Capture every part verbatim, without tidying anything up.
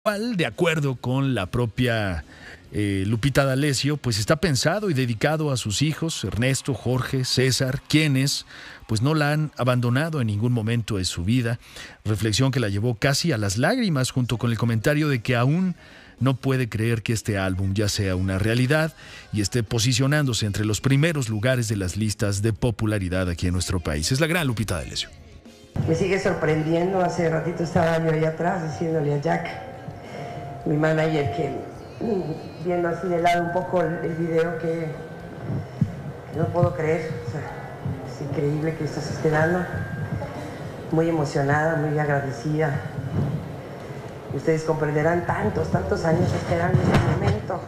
cual, de acuerdo con la propia eh, Lupita D'Alessio, pues está pensado y dedicado a sus hijos, Ernesto, Jorge, César, quienes pues no la han abandonado en ningún momento de su vida. Reflexión que la llevó casi a las lágrimas, junto con el comentario de que aún no puede creer que este álbum ya sea una realidad y esté posicionándose entre los primeros lugares de las listas de popularidad aquí en nuestro país. Es la gran Lupita D'Alessio. Me sigue sorprendiendo. Hace ratito estaba yo ahí atrás diciéndole a Jack, mi manager, que viendo así de lado un poco el, el video, que, que no puedo creer. O sea, es increíble que esto se esté dando. Muy emocionada, muy agradecida. Ustedes comprenderán tantos, tantos años esperando este momento.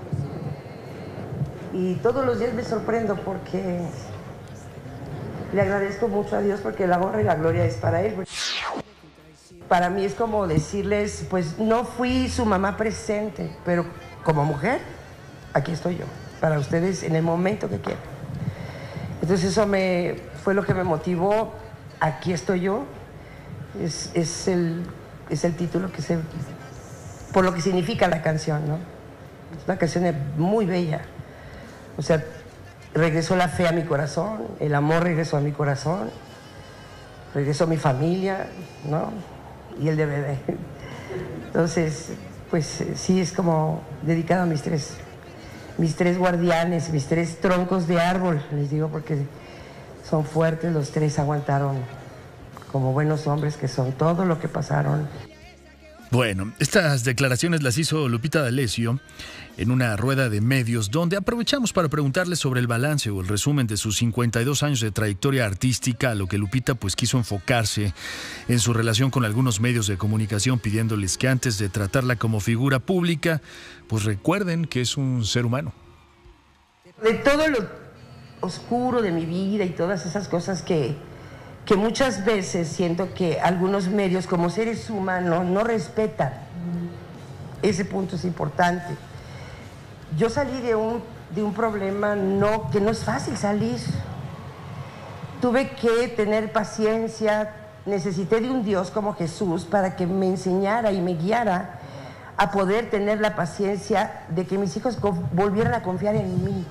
Y todos los días me sorprendo porque le agradezco mucho a Dios, porque la honra y la gloria es para Él. Para mí es como decirles, pues no fui su mamá presente, pero como mujer, aquí estoy yo, para ustedes en el momento que quieran. Entonces eso me, fue lo que me motivó. Aquí estoy yo. Es, es, el, es el título que se, por lo que significa la canción, ¿no? Es una canción muy bella. O sea, regresó la fe a mi corazón, el amor regresó a mi corazón, regresó mi familia, ¿no? Y el de bebé. Entonces, pues sí, es como dedicado a mis tres, mis tres guardianes, mis tres troncos de árbol, les digo, porque son fuertes, los tres aguantaron como buenos hombres que son todo lo que pasaron. Bueno, estas declaraciones las hizo Lupita D'Alessio en una rueda de medios donde aprovechamos para preguntarle sobre el balance o el resumen de sus cincuenta y dos años de trayectoria artística, a lo que Lupita pues quiso enfocarse en su relación con algunos medios de comunicación, pidiéndoles que antes de tratarla como figura pública, pues recuerden que es un ser humano. De todo lo oscuro de mi vida y todas esas cosas que... que muchas veces siento que algunos medios como seres humanos no respetan. Ese punto es importante. Yo salí de un, de un problema no, que no es fácil salir. Tuve que tener paciencia, necesité de un Dios como Jesús para que me enseñara y me guiara a poder tener la paciencia de que mis hijos volvieran a confiar en mí.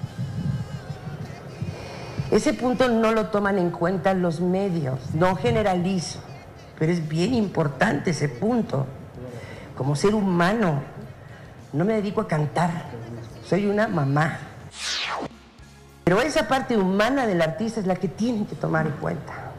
Ese punto no lo toman en cuenta los medios, no generalizo, pero es bien importante ese punto. Como ser humano, no me dedico a cantar, soy una mamá. Pero esa parte humana del artista es la que tienen que tomar en cuenta.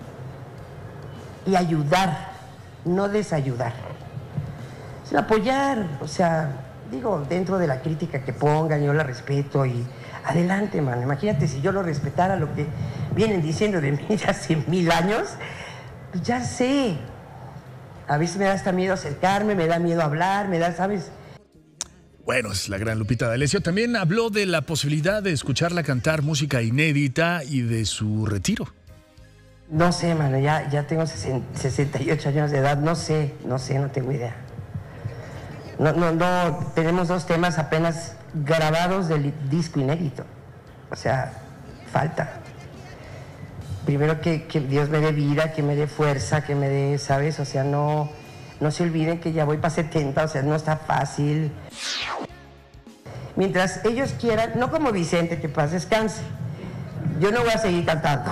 Y ayudar, no desayudar. Es apoyar, o sea, digo, dentro de la crítica que pongan, yo la respeto y... adelante, man. Imagínate si yo lo respetara, lo que vienen diciendo de mí hace mil años. Pues ya sé. A veces me da hasta miedo acercarme, me da miedo hablar, me da, ¿sabes? Bueno, es la gran Lupita D'Alessio. También habló de la posibilidad de escucharla cantar música inédita y de su retiro. No sé, mano, ya, ya tengo sesenta y ocho años de edad. No sé, no sé, no tengo idea. No, no, no, tenemos dos temas apenas grabados del disco inédito. O sea, falta. Primero que, que Dios me dé vida, que me dé fuerza, que me dé, ¿sabes? O sea, no, no se olviden que ya voy para setenta, o sea, no está fácil. Mientras ellos quieran, no como Vicente, que paz descanse. Yo no voy a seguir cantando.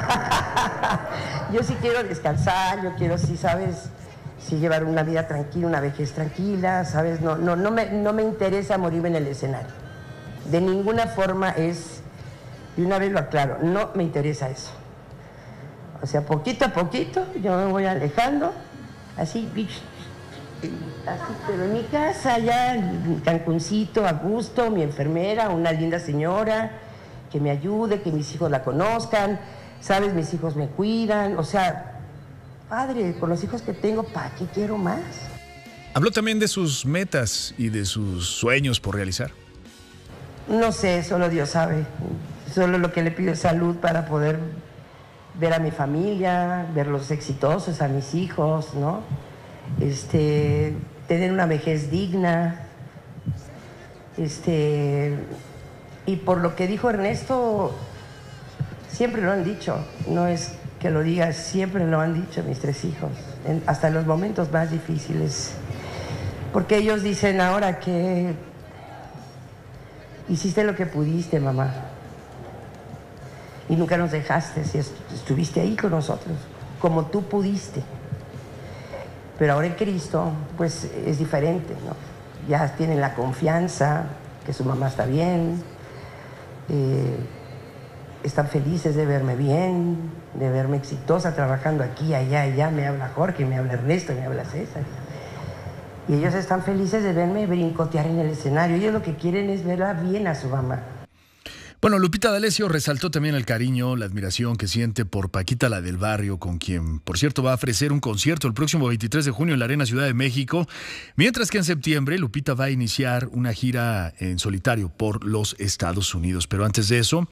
Yo sí quiero descansar, yo quiero, sí, ¿sabes? Sí, llevar una vida tranquila, una vejez tranquila, ¿sabes? No, no, no, me, no me interesa morirme en el escenario. De ninguna forma es, y una vez lo aclaro, no me interesa eso. O sea, poquito a poquito yo me voy alejando, así, así, pero en mi casa, ya en Cancuncito, a gusto, mi enfermera, una linda señora, que me ayude, que mis hijos la conozcan, ¿sabes? Mis hijos me cuidan, o sea... Padre, con los hijos que tengo, ¿para qué quiero más? Habló también de sus metas y de sus sueños por realizar. No sé, solo Dios sabe. Solo lo que le pido es salud para poder ver a mi familia, verlos exitosos, a mis hijos, ¿no? Este, tener una vejez digna. Este, y por lo que dijo Ernesto, siempre lo han dicho, no es... que lo diga, siempre lo han dicho mis tres hijos, en, hasta en los momentos más difíciles. Porque ellos dicen ahora que hiciste lo que pudiste, mamá. Y nunca nos dejaste, si estuviste ahí con nosotros, como tú pudiste. Pero ahora en Cristo, pues es diferente, ¿no? Ya tienen la confianza que su mamá está bien, eh, están felices de verme bien, de verme exitosa trabajando aquí, allá, allá. Me habla Jorge, me habla Ernesto, me habla César. Y ellos están felices de verme brincotear en el escenario. Ellos lo que quieren es verla bien a su mamá. Bueno, Lupita D'Alessio resaltó también el cariño, la admiración que siente por Paquita, la del barrio, con quien, por cierto, va a ofrecer un concierto el próximo veintitrés de junio en la Arena Ciudad de México, mientras que en septiembre Lupita va a iniciar una gira en solitario por los Estados Unidos. Pero antes de eso,